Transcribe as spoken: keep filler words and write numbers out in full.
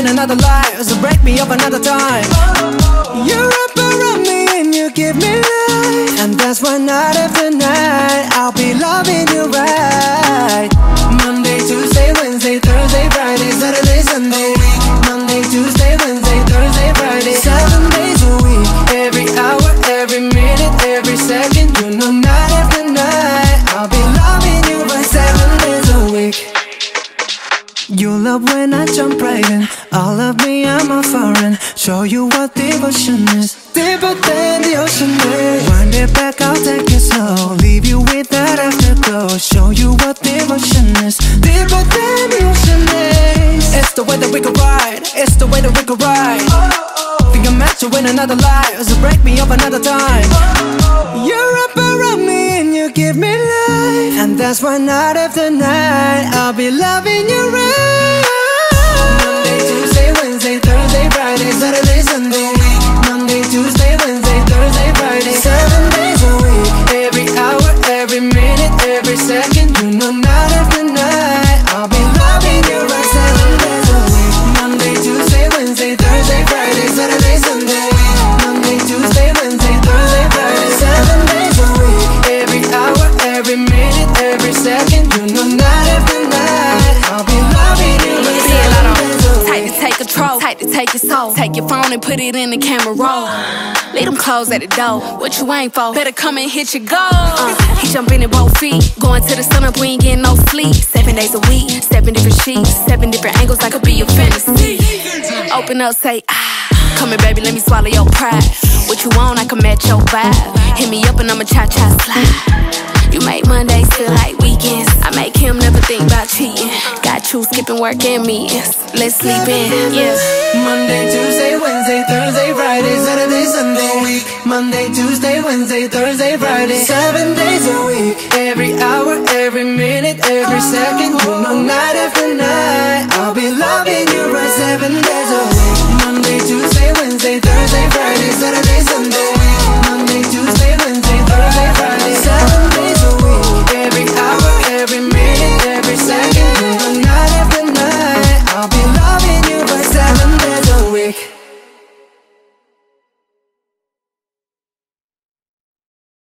win another life, so break me up another time. You wrap around me and you give me life, and that's why night after night I'll be loving you right. Monday, Tuesday, Wednesday, Thursday, Friday, Saturday, Sunday. Monday, Tuesday, Wednesday, Thursday, Friday, seven days a week. Every hour, every minute, every second, you know night after night I'll be loving you right seven days a week. You love when I jump right in. All of me, I'm a foreign. Show you what devotion is, deeper than the ocean is. Wind it back, I'll take it slow, leave you with that afterglow. Show you what devotion is, deeper than the ocean is. It's the way that we could ride, it's the way that we could ride. Think I'm meant to win another life, so break me up another time. You're up around me and you give me life, and that's why night after night I'll be loving you right. Monday, Tuesday, Wednesday, Thursday, Friday, Saturday, Sunday. Monday, Tuesday, Wednesday, Thursday, Friday, seven days a week. Every hour, every minute, every second, you know night after night I'll be loving you right seven days a week. Monday, Tuesday, Wednesday, Thursday, Friday, Saturday, Sunday. Monday, Tuesday, Wednesday, Thursday, Friday, seven days a week. Every hour, every minute, every second, you know night after night I'll be loving you right seven days a week. Tight to take control, tight to take your soul. Take your phone and put it in the camera roll. Leave them clothes at the door. What you ain't for? Better come and hit your goal. Uh, he jumping in both feet, going to the sun up, we ain't getting no sleep. Seven days a week, seven different sheets, seven different angles, that could be your fantasy. Open up, say ah. Come here, baby, let me swallow your pride. What you want, I can match your vibe. Hit me up and I'ma cha-cha slide. You make Mondays feel like weekends. I make him never think about cheating. Got you skipping work and meetings. Let's sleep in, yeah. Monday, Tuesday, Wednesday, Thursday, Friday, Saturday, Sunday. Monday, Tuesday, Wednesday, Thursday, Friday, seven days a week. Every hour, every minute, every second, you know night after night I'll be